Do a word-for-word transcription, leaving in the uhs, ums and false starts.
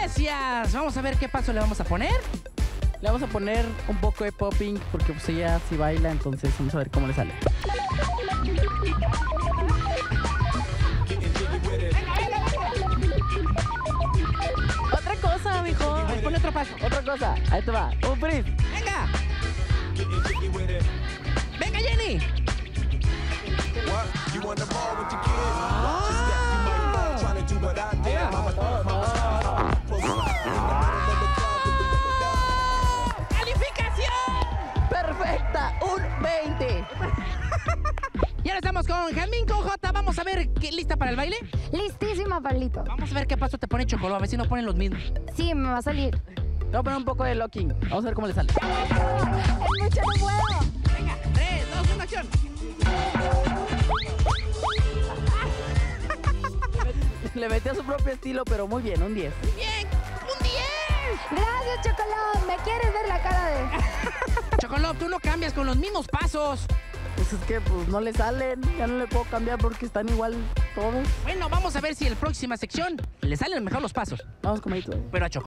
gracias. Vamos a ver qué paso le vamos a poner. Le vamos a poner un poco de popping porque pues ella sí baila, entonces vamos a ver cómo le sale. Otra cosa, mijo. A ver, ponle otro paso. Otra cosa. Ahí te va. Un freeze. Venga. Venga, Jenny. Perfecta, un veinte. Y ahora estamos con Jamín con J. Vamos a ver, ¿qué, ¿lista para el baile? Listísima, Pablito. Vamos a ver qué paso te pone Chocoló, a ver si no ponen los mismos. Sí, me va a salir. Le voy a poner un poco de locking. Vamos a ver cómo le sale. Es mucho, no puedo. Venga, tres, dos, uno, acción. Le metió su propio estilo, pero muy bien, un diez. Bien, un diez. Gracias, Chocolón. ¿Me quieres ver la cara de...? Chocoló, tú no cambias con los mismos pasos. Pues es que pues no le salen. Ya no le puedo cambiar porque están igual todos. Bueno, vamos a ver si en la próxima sección le salen mejor los pasos. Vamos, comedito. Pero a Chocoló.